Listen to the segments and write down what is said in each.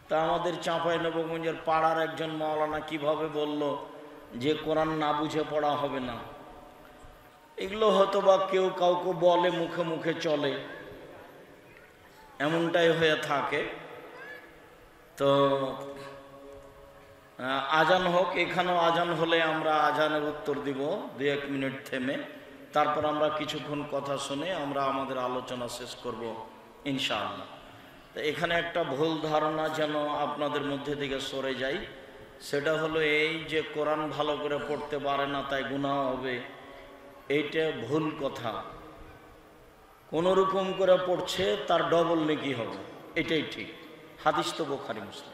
তা আমাদের চাঁপাইনবাবগঞ্জের পাড়ার একজন মাওলানা কিভাবে বলল যে কোরআন না বুঝে পড়া হবে না। এগুলো হয়তো বা কেউ কাউকে বলে, মুখে মুখে চলে, এমনটাই হয়ে থাকে। তো আজান হোক, এখানেও আজান হলে আমরা আজানের উত্তর দিব 2-1 মিনিট থেমে, তারপর আমরা কিছুক্ষণ কথা শুনে আমরা আমাদের আলোচনা শেষ করব ইনশাআল্লাহ। তো এখানে একটা ভুল ধারণা যেন আপনাদের মধ্যে থেকে সরে যায়, সেটা হলো এই যে কোরআন ভালো করে পড়তে পারে না তাই গুনাহ হবে, এইটা ভুল কথা। কোনো রকম করে পড়ছে তার ডবল নেকি হবে, এটাই ঠিক। হাদিস তো বুখারী মুসলিম।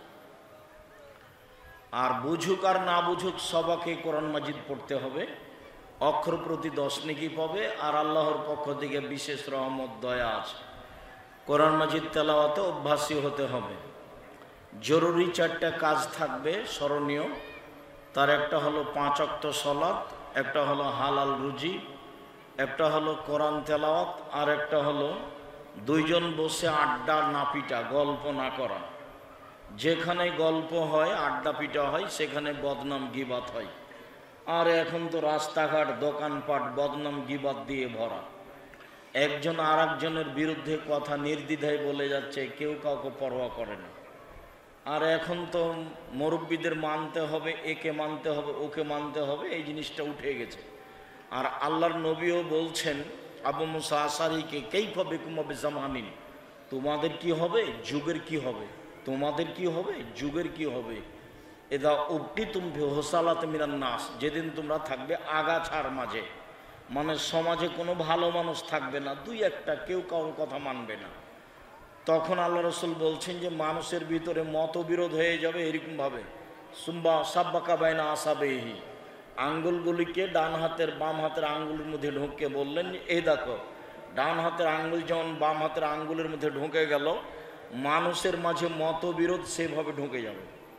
আর বুঝুক আর না বুঝুক সবাকে কোরআন মাজিদ পড়তে হবে, অক্ষর প্রতি 10 নেকি পাবে, আর আল্লাহর পক্ষ থেকে বিশেষ রহমত দয়া আছে। কোরআন মাজিদ তেলাওয়াতে অভ্যাসী হতে হবে। জরুরি 4টা কাজ থাকবে স্মরণীয়, তার একটা হলো 5 ওয়াক্ত সালাত, একটা হলো হালাল রুজি, একটা হলো কোরআন তেলাওয়াত, আর একটা হলো 2 জন বসে আড্ডা না পিটা, গল্প না করা। যেখানে গল্প হয়, আড্ডা পিটা হয়, সেখানে বদনাম গীবাত হয়। আর এখন তো রাস্তাঘাট দোকানপাট বদনাম গীবাত দিয়ে ভরা। একজন আর একজনের বিরুদ্ধে কথা নির্দ্বিধায় বলে যাচ্ছে, কেউ কাউকে পরোয়া করে না। আর এখন তো মুরব্বীদের মানতে হবে, একে মানতে হবে, ওকে মানতে হবে, এই জিনিসটা উঠে গেছে। আর আল্লাহর নবীও বলছেন আবু মুসা আশারীকে, কাইফা বিকুম বিজামানিন, তোমাদের কি হবে, যুগের কি হবে, তোমাদের কি হবে, যুগের কি হবে। এদা উবটি তুমি হোসালাত মিনান নাস, যেদিন তোমরা থাকবে আগাছার মাঝে, মানে সমাজে কোনো ভালো মানুষ থাকবে না, 2-1টা, কেউ কারোর কথা মানবে না। তখন আল্লাহ রসুল বলছেন যে মানুষের ভিতরে মতবিরোধ হয়ে যাবে এরকমভাবে, সুম্বা সাব্বাকা বাইনা আসাবেহি, আঙ্গুলগুলিকে ডান হাতের বাম হাতের আঙ্গুলের মধ্যে ঢুকে বললেন, এই দেখো ডান হাতের আঙ্গুল যেমন বাম হাতের আঙ্গুলের মধ্যে ঢুকে গেল, মানুষের মাঝে মতবিরোধ সেভাবে ঢুকে যাবে,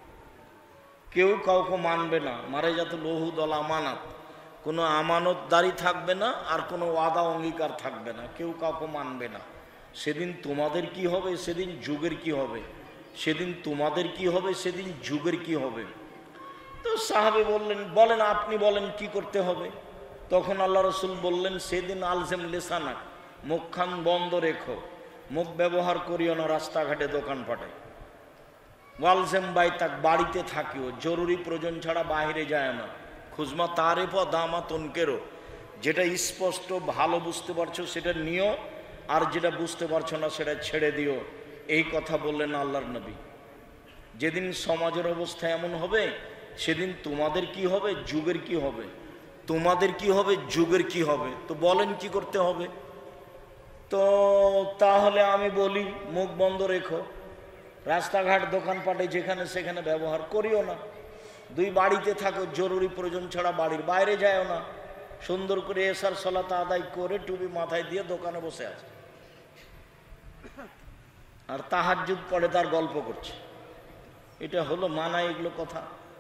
কেউ কাউকে মানবে না। মারে যাতে লহুদল আমানত, কোনো আমানতদারি থাকবে না, আর কোনো ওয়াদা অঙ্গীকার থাকবে না, কেউ কাউকে মানবে না। সেদিন তোমাদের কি হবে, সেদিন যুগের কি হবে, সেদিন তোমাদের কি হবে, সেদিন যুগের কি হবে। তো সাহাবে বলেন আপনি বলেন কি করতে হবে। তখন আল্লাহ রসুল বললেন, সেদিন আলজেম লেসানাক, মুখখান বন্ধ রেখো, মুখ ব্যবহার করিও না রাস্তাঘাটে দোকানপাটে। ওয়ালজেম বাইতাক, বাড়িতে থাকিও, জরুরি প্রয়োজন ছাড়া বাইরে যায় না। খুজমা তারেফ দামা তনকেরও, যেটা স্পষ্ট ভালো বুঝতে পারছো সেটা নিও, আর যেটা বুঝতে পারছো না সেটা ছেড়ে দিও। এই কথা বললেন আল্লাহর নবী। যেদিন সমাজের অবস্থা এমন হবে, সেদিন তোমাদের কি হবে, যুগের কি হবে, তোমাদের কি হবে, যুগের কি হবে। তো বলেন কি করতে হবে। তো তাহলে আমি বলি, মুখ বন্ধ রেখো, রাস্তাঘাট দোকানপাটে যেখানে সেখানে ব্যবহার করিও না। 2 বাড়িতে থাকো, জরুরি প্রয়োজন ছাড়া বাড়ির বাইরে যায়ও না। সুন্দর করে এশার সালাত আদায় করে টুপি মাথায় দিয়ে দোকানে বসে আছে, আর তাহাজ্জুদ পড়ে তার গল্প করছে। এটা হলো মানা এগুলো কথা।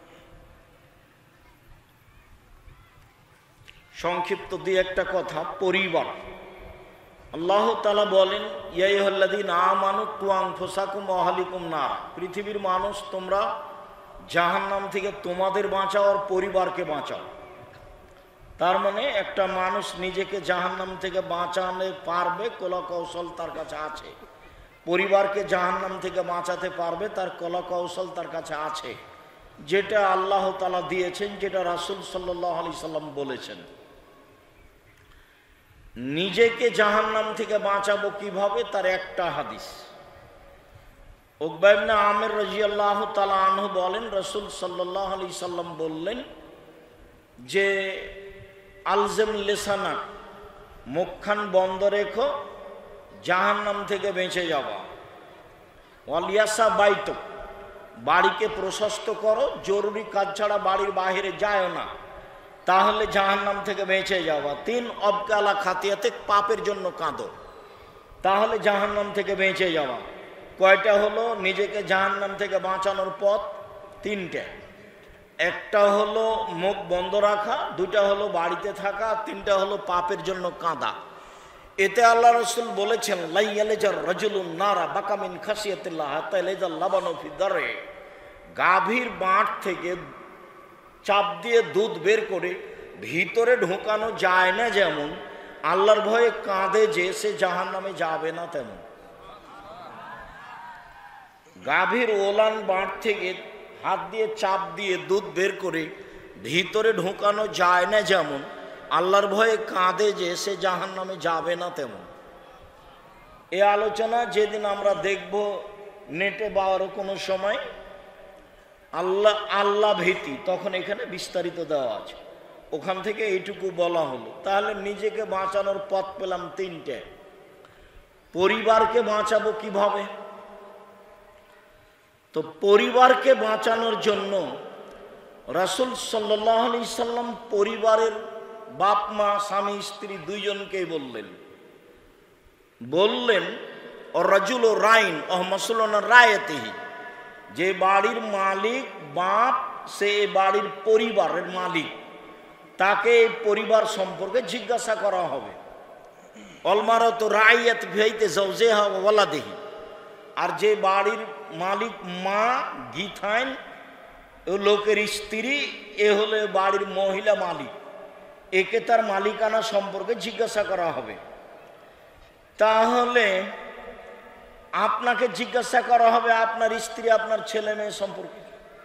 সংক্ষিপ্ত 2-1টা কথা। পরিবার, আল্লাহ তাআলা বলেন, ইয়া আইয়ুহাল্লাযীনা আমানু কু আনফুসাকুম ওয়া আহলিকুম নার, পৃথিবীর মানুষ তোমরা জাহান্নাম থেকে তোমাদের বাঁচাও আর পরিবারকে বাঁচাও। তার মানে একটা মানুষ নিজেকে জাহান্নাম থেকে বাঁচাতে পারবে, কলা কৌশল তার কাছে আছে। পরিবারকে জাহান্নাম থেকে বাঁচাতে পারবে, তার কলা কৌশল তার কাছে আছে, যেটা আল্লাহ তাআলা দিয়েছেন, যেটা রাসূল সাল্লাল্লাহু আলাইহি সাল্লাম বলেছেন। নিজেকে জাহান্নাম থেকে বাঁচাবো কিভাবে, তার একটা হাদিস। উকবা ইবনে আমির রাদিয়াল্লাহু তাআলা আনহু বলেন, রাসূল সাল্লাল্লাহু আলাইহি সাল্লাম বললেন যে আলজেম লিসানাক, মুখখান বন্ধ রেখো, জাহান্নাম থেকে বেঁচে যাওয়া। ওয়ালিয়াসা বাইতুক, বাড়িকে প্রশস্ত করো, জরুরি কাজ ছাড়া বাড়ির বাইরে যায়ও না, তাহলে জাহান্নাম থেকে বেঁচে যাওয়া। 3 অবকালা খাতিয়াতে, পাপের জন্য কাঁদো, তাহলে জাহান্নাম থেকে বেঁচে যাওয়া। কয়টা হলো নিজেকে জাহান্নাম থেকে বাঁচানোর পথ? 3টে। একটা হলো মুখ বন্ধ রাখা, 2টা হলো বাড়িতে থাকা, 3টা হলো পাপের জন্য কাঁদা। এতে আল্লাহ রসুল বলেছেন লাইয়ালেজার রাজুলুন নারা বাকামিন খাসিয়াতিল্লাহ হাত্তা ইয়ালেজাল লাবানু ফি দারে, গাভীর বাঁট থেকে চাপ দিয়ে দুধ বের করে ভিতরে ঢোকানো যায় না যেমন, আল্লাহর ভয়ে কাঁদে যে সে জাহান্নামে যাবে না তেমন। গাভীর ওলান বাঁট থেকে হাত দিয়ে চাপ দিয়ে দুধ বের করে ভিতরে ঢোকানো যায় না যেমন, আল্লাহর ভয়ে কাঁদে যে সে জাহান্নামে যাবে না তেমন। এ আলোচনা যেদিন আমরা দেখব নেটে বা আরো কোনো সময় আল্লাহ ভীতি, তখন এখানে বিস্তারিত দেওয়া আছে। ওখান থেকে এইটুকু বলা হলো। তাহলে নিজেকে বাঁচানোর পথ পেলাম তিনটে। পরিবারকে বাঁচাবো কিভাবে? তো পরিবারকে বাঁচানোর জন্য রাসূল সাল্লাল্লাহু আলাইহি সাল্লাম পরিবারের বাপ মা স্বামী স্ত্রী দুইজনকেই বললেন রাজুল রাইন ও মাসউলুন রায়াতিহি, যে বাড়ির মালিক বাপ, সে বাড়ির পরিবারের মালিক, তাকে পরিবার সম্পর্কে জিজ্ঞাসা করা হবে। অলমারাতু রাইয়াত বিহাইতে যাওজিহা ওয়া ওয়ালাদিহি, আর যে বাড়ির মালিক মা গিথাইন, ও লোকের স্ত্রী, এ হলো বাড়ির মহিলা মালিক, একে তার মালিকানা সম্পর্কে জিজ্ঞাসা করা হবে। তাহলে আপনাকে জিজ্ঞাসা করা হবে আপনার স্ত্রী আপনার ছেলে মেয়ে সম্পর্কে,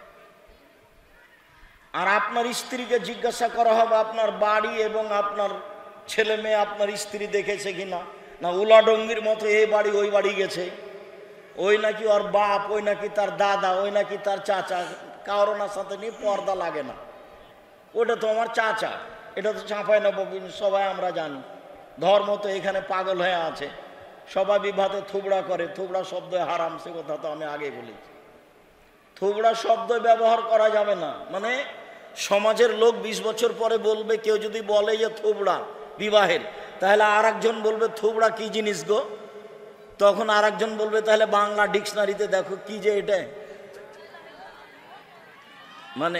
আর আপনার স্ত্রীকে জিজ্ঞাসা করা হবে আপনার বাড়ি এবং আপনার ছেলে মেয়ে আপনার স্ত্রী দেখেছে কিনা, না উলাডঙ্গির মতো এই বাড়ি ওই বাড়ি গেছে, ওই নাকি ওর বাপ, ওই নাকি তার দাদা, ওই নাকি তার চাচা, কারোনার সাথে নিয়ে পর্দা লাগে না, ওটা তো আমার চাচা, এটা তো চাঁপাইনবাবগঞ্জ, সবাই আমরা জানি। ধর্ম তো এখানে পাগল হয়ে আছে, সবাই বিভাতে থুবড়া করে, থুবড়া শব্দ হারাম, সে কথা তো আমি আগে বলেছি। থুবড়া শব্দ ব্যবহার করা যাবে না, মানে সমাজের লোক 20 বছর পরে বলবে, কেউ যদি বলে যে থুবড়া বিবাহের, তাহলে আর একজন বলবে থুবড়া কি জিনিস গো, তখন আর একজন বলবে তাহলে বাংলা ডিকশনারিতে দেখো কি যে এটা, মানে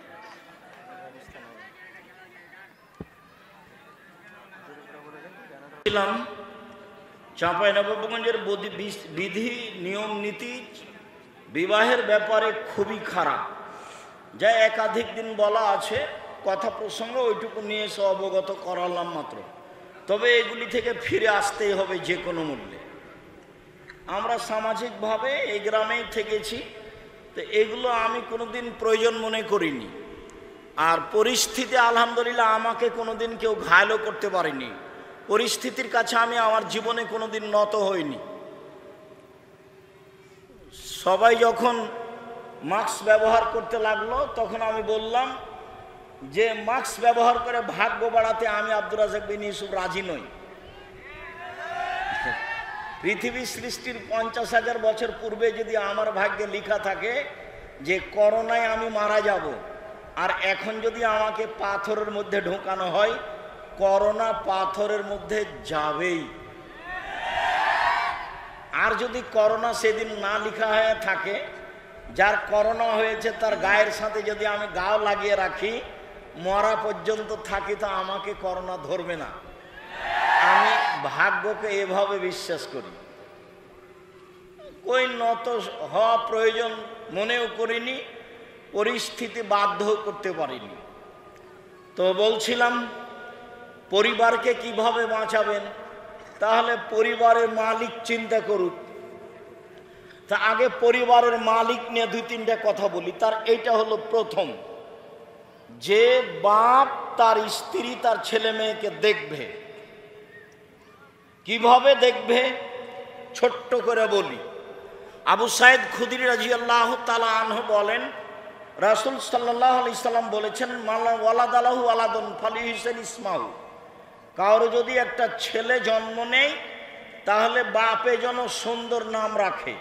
চাঁপাইনবাবগঞ্জের বিধি নিয়ম নীতি বিবাহের ব্যাপারে খুবই খারাপ, যা একাধিক দিন বলা আছে, কথা প্রসঙ্গ ওইটুকু নিয়ে এসে অবগত করালাম মাত্র। তবে এগুলি থেকে ফিরে আসতেই হবে যে কোনো মূল্যে। আমরা সামাজিকভাবে এই গ্রামেই থেকেছি, তো এগুলো আমি কোনোদিন প্রয়োজন মনে করিনি, আর পরিস্থিতি আলহামদুলিল্লাহ আমাকে কোনোদিন কেউ ঘায়লও করতে পারেনি। পরিস্থিতির কাছে আমি আমার জীবনে কোনোদিন নত হইনি। সবাই যখন মাস্ক ব্যবহার করতে লাগলো, তখন আমি বললাম যে মাস্ক ব্যবহার করে ভাগ্য বাড়াতে আমি আব্দুর রাজ্জাক বিন ইউসুফ রাজি নই। পৃথিবী সৃষ্টির 50,000 বছর পূর্বে যদি আমার ভাগ্যে লেখা থাকে যে করোনায় আমি মারা যাব, আর এখন যদি আমাকে পাথরের মধ্যে ঢোকানো হয়, করোনা পাথরের মধ্যে যাবেই। আর যদি করোনা সেদিন না লেখা হয়ে থাকে, যার করোনা হয়েছে তার গায়ের সাথে যদি আমি গাও লাগিয়ে রাখি, মরা পর্যন্ত থাকি, তো আমাকে করোনা ধরবে না। আমি ভাগ্যকে এভাবে বিশ্বাস করি। কই নত হওয়া প্রয়োজন মনেও করিনি, পরিস্থিতি বাধ্য করতে পারিনি। তো বলছিলাম পরিবারকে কিভাবে বাঁচাবেন, তাহলে পরিবারের মালিক চিন্তা করুক। তা আগে পরিবারের মালিক নিয়ে 2-3টা কথা বলি। তার এইটা হলো প্রথম, যে বাপ তার স্ত্রী তার ছেলে মেয়েকে দেখবে। কিভাবে দেখবে ছোট্ট করে বলি। আবু সাইদ খুদরি রাদিয়াল্লাহু তাআলা আনহু বলেন, রাসূল সাল্লাল্লাহু আলাইহি সাল্লাম বলেছেন, ওয়ালাদালাহু ওয়ালাদুন ফালিহিসান ইসমাহু, কারো যদি একটা ছেলে জন্ম নেয় তাহলে বাপে যেন সুন্দর নাম রাখে।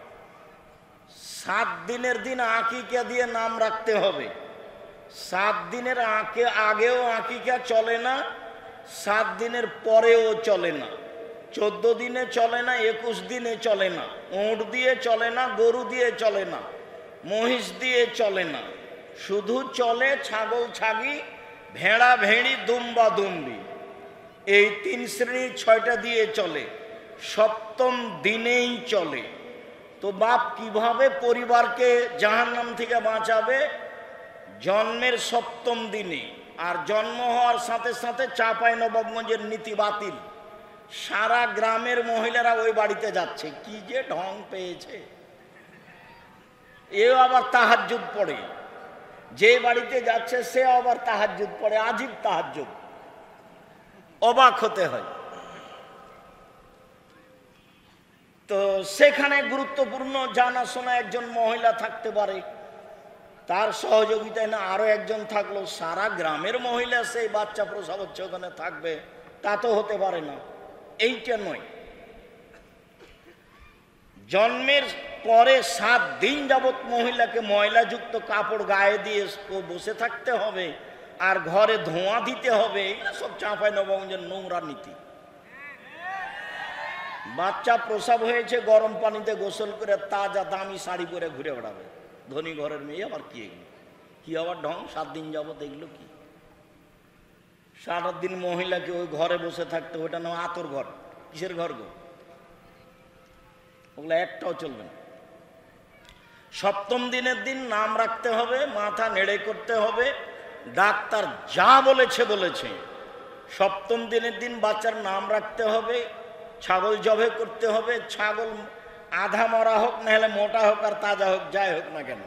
7 দিনের দিন আকিকা দিয়ে নাম রাখতে হবে। 7 দিনের আগেও আকিকা চলে না, 7 দিনের পরেও চলে না, 14 দিনে চলে না, 21 দিনে চলে না, উট দিয়ে চলে না, গরু দিয়ে চলে না, মহিষ দিয়ে চলে না, শুধু চলে ছাগল ছাগি, ভেড়া ভেড়ি, দুম্বা দুম্বি। এই 3 শ্রেণী 6টা দিয়ে চলে, সপ্তম দিনেই চলে। তো বাপ কিভাবে পরিবারকে জাহান্নাম থেকে বাঁচাবে? জন্মের সপ্তম দিনে। আর জন্ম হওয়ার সাথে সাথে চাঁপাইনবাবগঞ্জের নীতি বাতিল, সারা গ্রামের মহিলারা ওই বাড়িতে যাচ্ছে। কি যে ঢং পেয়েছে! এও আবার তাহাজ্জুদ পড়ে, যে বাড়িতে যাচ্ছে সে আবার তাহাজ্জুদ পড়ে, আজীব তাহাজ্জুদ, অবাক হতে হয়। তো সেখানে গুরুত্বপূর্ণ জানাশোনা একজন মহিলা থাকতে পারে, তার সহযোগিতায় না আরো একজন থাকলো, সারা গ্রামের মহিলা সেই বাচ্চা প্রসব হচ্ছে ওখানে থাকবে, তা তো হতে পারে না। এইটা নয়, জন্মের পরে 7 দিন যাবৎ মহিলাকে ময়লাযুক্ত কাপড় গায়ে দিয়ে বসে থাকতে হবে, আর ঘরে ধোঁয়া দিতে হবে। এগুলো সব চাঁপাইনবাবগঞ্জের নোংরা নীতি। বাচ্চা প্রসব হয়েছে, গরম পানিতে গোসল করে তাজা দামি শাড়ি পরে ঘুরে বেড়াবে, ধনী ঘরের মেয়ে। আবার কি এগুলো? কি আবার ঢং? 7 দিন যাবত এগুলো কি? 7 দিন মহিলাকে ওই ঘরে বসে থাকতে, ওইটা না আতর ঘর। কিসের ঘর গো? ওগুলো একটাও চলবে না। সপ্তম দিনের দিন নাম রাখতে হবে, মাথা নেড়ে করতে হবে, ডাক্তার যা বলেছে বলেছে। সপ্তম দিনের দিন বাচ্চার নাম রাখতে হবে, ছাগল জবে করতে হবে। ছাগল আধা মরা হোক, না হলে মোটা হোক আর তাজা হোক, যাই হোক না কেন,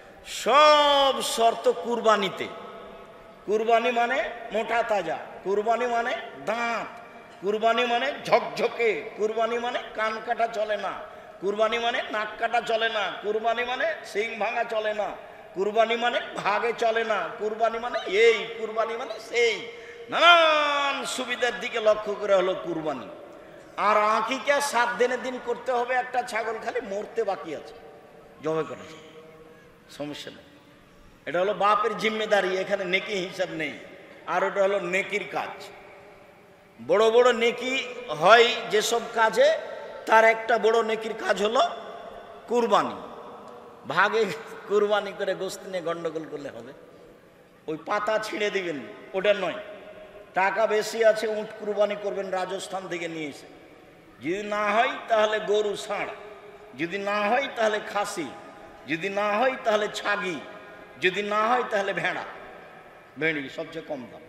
সব শর্ত কুরবানিতে। কুরবানি মানে মোটা তাজা, কুরবানি মানে দাঁত, কুরবানি মানে ঝকঝকে, কুরবানি মানে কান কাটা চলে না, কুরবানি মানে নাক কাটা চলে না, কুরবানি মানে সিং ভাঙা চলে না, কুরবানি মানে ভাগে চলে না, কুরবানি মানে এই, কুরবানি মানে সেই, নানান সুবিধার দিকে লক্ষ্য করে হলো কুরবানি। আর আকিকা 7 দিনের দিন করতে হবে। একটা ছাগল খালি মরতে বাকি আছে, জবে করেছে, সমস্যা নেই। এটা হলো বাপের জিম্মেদারি, এখানে নেকি হিসাব নেই। আর ওটা হলো নেকির কাজ। বড় বড় নেকি হয় যেসব কাজে, তার একটা বড় নেকির কাজ হলো কুরবানি। ভাগে কুরবানি করে গোশত নিয়ে গন্ডগোল করলে হবে? ওই পাতা ছিঁড়ে দিবেন, ওটা নয়। টাকা বেশি আছে, উট কুরবানি করবেন রাজস্থান থেকে নিয়ে এসে। যদি না হয় তাহলে গরু ষাঁড়, যদি না হয় তাহলে খাসি, যদি না হয় তাহলে ছাগি, যদি না হয় তাহলে ভেড়া। ভেড়ি সবচেয়ে কম দাম।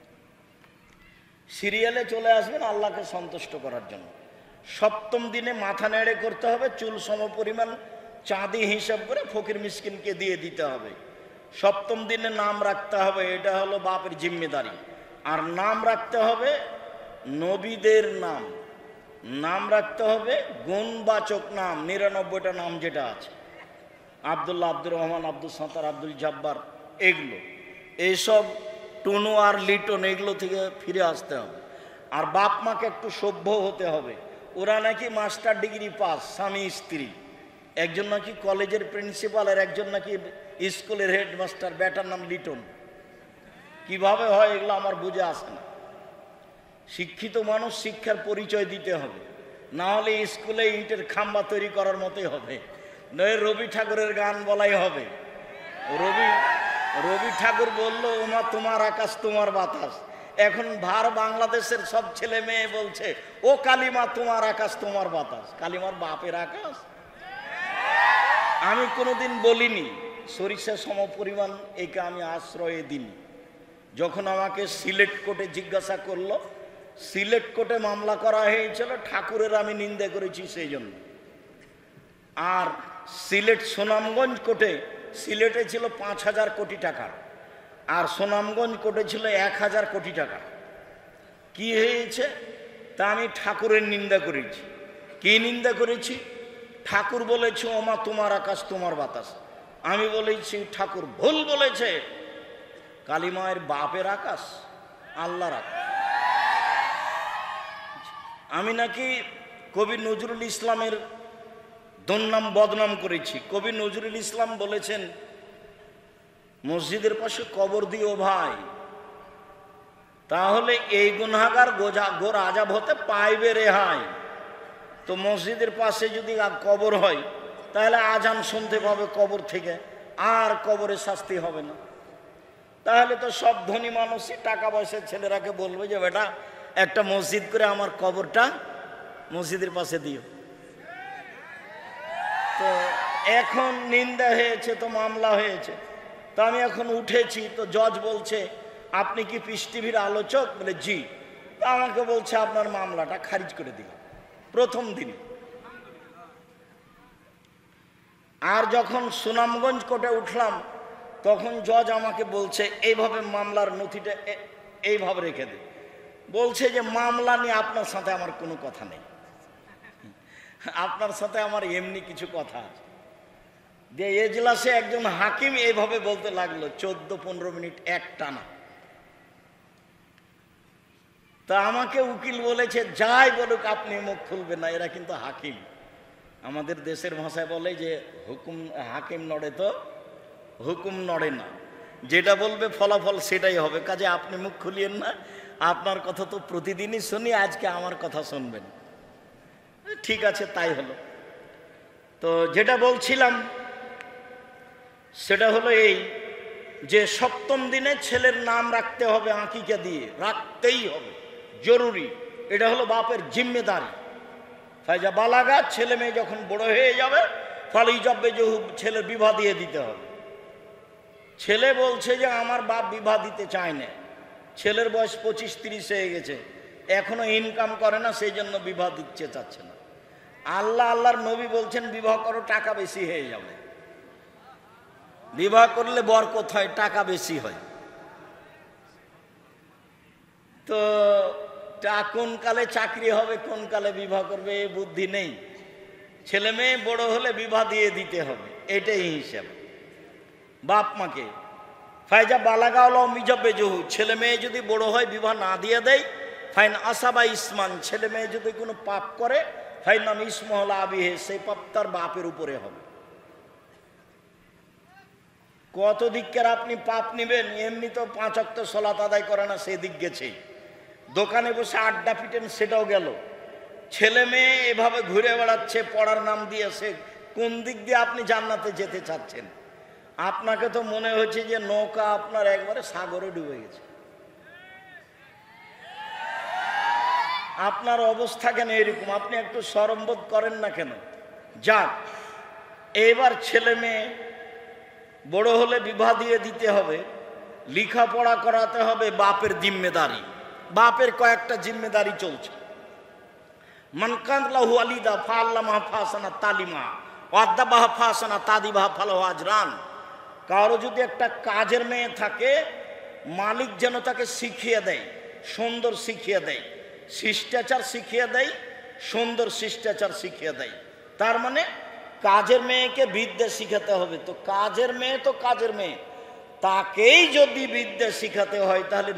সিরিয়ালে চলে আসবেন আল্লাহকে সন্তুষ্ট করার জন্য। সপ্তম দিনে মাথা নেড়ে করতে হবে, চুল সম পরিমাণ চাঁদি হিসাব করে ফকির মিসকিনকে দিয়ে দিতে হবে। সপ্তম দিনে নাম রাখতে হবে, এটা হলো বাপের জিম্মেদারি। আর নাম রাখতে হবে নবীদের নাম, নাম রাখতে হবে গুণবাচক নাম, 99টা নাম যেটা আছে, আব্দুল্লাহ, আব্দুর রহমান, আব্দুল সাত্তার, আব্দুল জব্বার, এগুলো। এইসব টুনু আর লিটন এগুলো থেকে ফিরে আসতে হবে। আর বাপ মাকে একটু সভ্য হতে হবে। ওরা নাকি মাস্টার ডিগ্রি পাস, স্বামী স্ত্রী, একজন নাকি কলেজের প্রিন্সিপাল আর একজন নাকি স্কুলের হেডমাস্টার, ব্যাটার নাম লিটন। কিভাবে হয় এগুলো আমার বুঝে আসে না। শিক্ষিত মানুষ শিক্ষার পরিচয় দিতে হবে, না হলে স্কুলে ইটের খাম্বা তৈরি করার মতোই হবে, নয় রবি ঠাকুরের গান বলাই হবে। রবি ঠাকুর বলল, ওমা তোমার আকাশ তোমার বাতাস। এখন ভার বাংলাদেশের সব ছেলে মেয়ে বলছে, ও কালিমা তোমার আকাশ তোমার বাতাস। কালিমার বাপের আকাশ? আমি কোনোদিন বলিনি, সরিষা সম পরিমাণ একে আমি আশ্রয় দিইনি। যখন আমাকে সিলেট কোর্টে জিজ্ঞাসা করলো, সিলেট কোর্টে মামলা করা হয়েছিল, ঠাকুরের আমি নিন্দা করেছি সেই জন্য। আর সিলেট সুনামগঞ্জ কোর্টে, সিলেটে ছিল 5,000 কোটি টাকার, আর সুনামগঞ্জ কোর্টে ছিল 1,000 কোটি টাকা। কি হয়েছে? তা আমি ঠাকুরের নিন্দা করেছি। কি নিন্দা করেছি? ঠাকুর বলেছে ওমা তোমার আকাশ তোমার বাতাস। আমি বলেছি ঠাকুর ভুল বলেছে, কালিমায়ের বাপের আকাশ, আল্লাহর আকাশ। আমি নাকি কবি নজরুল ইসলামের দুর্নাম বদনাম করেছি। কবি নজরুল ইসলাম বলেছেন, মসজিদের পাশে কবর দিও ভাই, তাহলে এই গুনাহগার গোর আজাব হতে পাইবে রেহাই। তো মসজিদের পাশে যদি কবর হয়, তাহলে আজান শুনতে পাবে কবর থেকে, আর কবরে শাস্তি হবে না। তাহলে তো সব ধনী মানুষই টাকা পয়সার ছেলেরাকে বলবে যে বেটা একটা মসজিদ করে আমার কবরটা মসজিদের পাশে দিও। তো এখন নিন্দা হয়েছে, তো মামলা হয়েছে, তো আমি এখন উঠেছি, তো জজ বলছে আপনি কি পিস টিভির আলোচক? বলে জি। তো আমাকে বলছে আপনার মামলাটা খারিজ করে দিল প্রথম দিন। আর যখন সুনামগঞ্জ কোর্টে উঠলাম তখন জজ আমাকে বলছে এইভাবে মামলার নথিটা এইভাবে রেখে দে। বলছে যে মামলা নিয়ে আপনার সাথে আমার কোনো কথা নেই, আপনার সাথে আমার এমনি কিছু কথা আছে। যে এজলাসে একজন হাকিম এইভাবে বলতে লাগলো 14-15 মিনিট এক টানা। তা আমাকে উকিল বলেছে যাই বলুক আপনি মুখ খুলবেন না, এরা কিন্তু হাকিম। আমাদের দেশের ভাষায় বলে যে হুকুম হাকিম নড়ে তো হুকুম নড়ে না, যেটা বলবে ফলাফল সেটাই হবে, কাজে আপনি মুখ খুলিয়েন না, আপনার কথা তো প্রতিদিনই শুনি, আজকে আমার কথা শুনবেন। ঠিক আছে, তাই হলো। তো যেটা বলছিলাম সেটা হলো এই যে সপ্তম দিনে ছেলের নাম রাখতে হবে, আকিকা দিয়ে রাখতেই হবে, জরুরি। এটা হলো বাপের জিম্মেদারি। ফায়জা বালাগা, ছেলে মেয়ে যখন বড় হয়ে যাবে ফলে যাবে যে ছেলের বিবাহ দিয়ে দিতে হবে। ছেলে বলছে যে আমার বাপ বিবাহ দিতে চায় না, ছেলের বয়স 25-30 হয়ে গেছে, এখনো ইনকাম করে না, সেই জন্য বিবাহ দিতে চাচ্ছে না। আল্লাহর নবী বলছেন বিবাহ করো, টাকা বেশি হয়ে যাবে। বিবাহ করলে বরকত হয়, টাকা বেশি হয়। তো কোন কালে চাকরি হবে, কোন কালে বিবাহ করবে এ বুদ্ধি নেই। ছেলে মেয়ে বড় হলে বিবাহ দিয়ে দিতে হবে, এটাই হিসাব বাপ মাকে। ফায়জা বালাগা হলো মিজাবে জহু, ছেলে মেয়ে যদি বড় হয় বিবাহ না দিয়ে দেয়, ফাইন আসাবা ইসমান, ছেলে মেয়ে যদি কোনো পাপ করে ফাইন নাম ইসমহলা আবিহে, সেই পাপ তার বাপের উপরে হবে। কত দিকের আপনি পাপ নিবেন? এমনি তো 5 ওয়াক্ত সালাত আদায় করে না, সেদিক গেছে। দোকানে বসে আড্ডা পিটেন, সেটাও গেল। ছেলে মেয়ে এভাবে ঘুরে বেড়াচ্ছে পড়ার নাম দিয়েছে, কোন দিক দিয়ে আপনি জান্নাতে যেতে চাচ্ছেন? আপনাকে তো মনে হচ্ছে যে নৌকা আপনার একবারে সাগরে ডুবে গেছে। আপনার অবস্থা কেন এরকম? আপনি একটু শরমবোধ করেন না কেন? যাক, এইবার ছেলে মেয়ে বড় হলে বিবাহ দিয়ে দিতে হবে, লেখাপড়া করাতে হবে, বাপের জিম্মেদারি। বাপের কয়েকটা জিম্মেদারি চলছে। মানকানলাহু আলিদা ফাল্লামা ফাসানা তালিমা ওয়াদ্দাবাহা ফাসানা তাদিবাহা ফালাহু আজরান। কারো যদি একটা কাজের মেয়ে থাকে, মালিক যেন তাকে শিখিয়ে দেয়, সুন্দর শিখিয়ে দেয়, শিষ্টাচার শিখিয়ে দেয়, সুন্দর শিষ্টাচার শিখিয়ে দেয়। তার মানে কাজের মেয়েকে বিদ্যা শিখাতে হবে। তো কাজের মেয়ে তো কাজের মেয়ে, তাকেই যদি বিদ্যা শিখাতে হয় তাহলে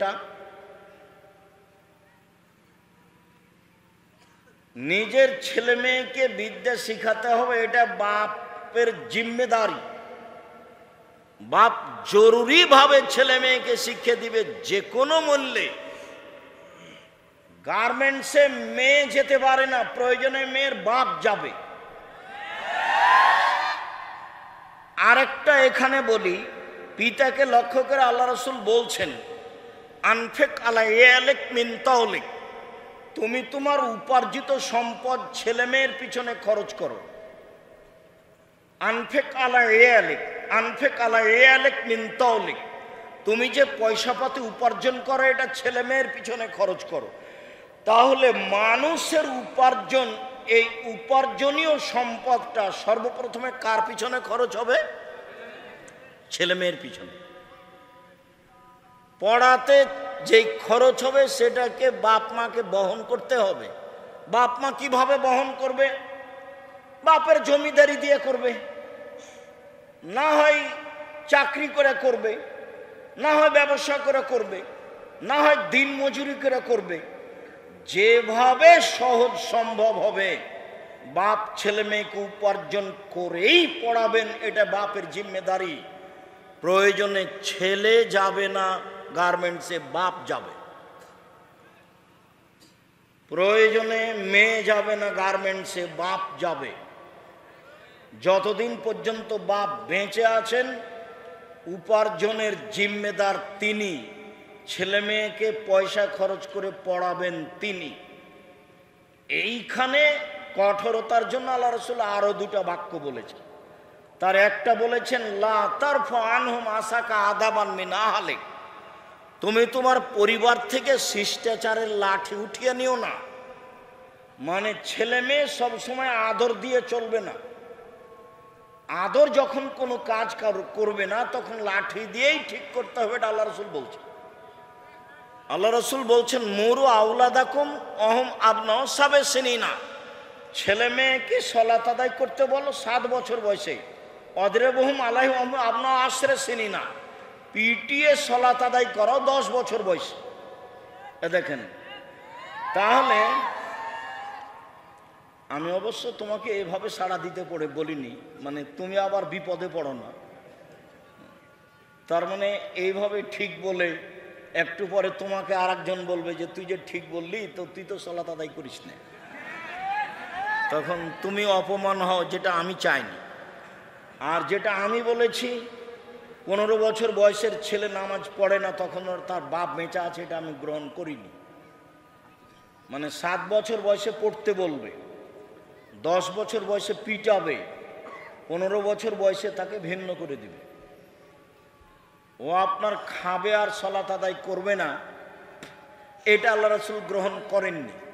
নিজের ছেলে মেয়েকে বিদ্যা শিখাতে হবে, এটা বাপের জিম্মেদারি। বাপ জরুরি ভাবে ছেলে মেয়েকে শিক্ষা দিবে যে কোনো মূল্যে। গার্মেন্টসে মেয়ে যেতে পারে না, প্রয়োজনে মেয়ের বাপ যাবে। আরেকটা এখানে বলি, পিতাকে লক্ষ্য করে আল্লাহ রাসূল বলছেন আনফিক আলা ইয়ালিক মিন তাওলিক, তুমি তোমার উপার্জিত সম্পদ ছেলে মেয়ের পিছনে খরচ করো। আনফিক আলা ইয়ালিক, আনফিক আলা ইয়ালিক মিন তাওলিক, তুমি যে পয়সা পাতি উপার্জন করো এটা ছেলে মেয়ের পিছনে খরচ করো। তাহলে মানুষের উপার্জন, এই উপার্জনীয় সম্পদটা সর্বপ্রথমে কার পিছনে খরচ হবে? ছেলে মেয়ের পিছনে। পড়াতে যেই খরচ হবে সেটাকে বাপ মাকে বহন করতে হবে। বাপ মা কিভাবে বহন করবে? বাপের জমিদারি দিয়ে করবে, না হয় চাকরি করে করবে, না হয় ব্যবসা করে করবে, না হয় দিন মজুরি করে করবে। যেভাবে সহজ সম্ভব হবে বাপ ছেলে মেয়েকে উপার্জন করেই পড়াবেন, এটা বাপের জিম্মেদারি। প্রয়োজনে ছেলে যাবে না গার্মেন্টসে, বাপ যাবে। প্রয়োজনে মেয়ে যাবে না গার্মেন্টসে, বাপ যাবে। যতদিন পর্যন্ত বাপ বেঁচে আছেন উপার্জনের জিম্মেদার তিনি। ছেলে মেয়েকে পয়সা খরচ করে পড়াবেন তিনি। এইখানে কঠোরতার জন্য আল্লাহ রাসূল আরো দুটা বাক্য বলেছেন। তার একটা বলেছেন, লা তারফু আনহুম আসাকা আদাবান মিন আহলিক, তুমি তোমার পরিবার থেকে শিষ্টাচারের লাঠি উঠিয়ে নিও না। মানে ছেলে মেয়ে সবসময় আদর দিয়ে চলবে না, আদর যখন কোনো কাজ করবে না তখন লাঠি দিয়েই ঠিক করতে হবে, এটা আল্লাহ রাসূল বলছেন। আল্লাহ রাসূল বলছেন, মুরু আওলাদাকুম অহম আবনাউ সাবে সিনিনা, ছেলে মেয়েকে সালাত আদায় করতে বলো 7 বছর বয়সে। অদরেবহুম আলাইহি আবনাউ আশরে সিনিনা, পিটিয়ে সালাত আদায় করো 10 বছর বয়সে। দেখেন, তাহলে আমি অবশ্য তোমাকে এভাবে সাড়া দিতে পড়ে বলিনি, মানে তুমি আবার বিপদে পড়ো না। তার মানে এইভাবে ঠিক বলে একটু পরে তোমাকে আরেকজন বলবে যে তুই যে ঠিক বললি, তো তুই তো সালাত আদায় করিস না, তখন তুমি অপমান হও, যেটা আমি চাইনি। আর যেটা আমি বলেছি 15 বছর বয়সের ছেলে নামাজ পড়ে না, তখন তার বাপ বেঁচে আছে, এটা আমি গ্রহণ করিনি। মানে 7 বছর বয়সে পড়তে বলবে, 10 বছর বয়সে পিটাবে, 15 বছর বয়সে তাকে ভিন্ন করে দিবে। ও আপনার খাবে আর সালাত আদায় করবে না, এটা আল্লাহ রাসূল গ্রহণ করেননি।